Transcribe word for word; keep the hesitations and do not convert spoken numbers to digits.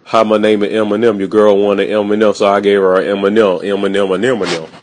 Hi, my name is Eminem. Your girl wanted Eminem, so I gave her an Eminem, Eminem, an Eminem.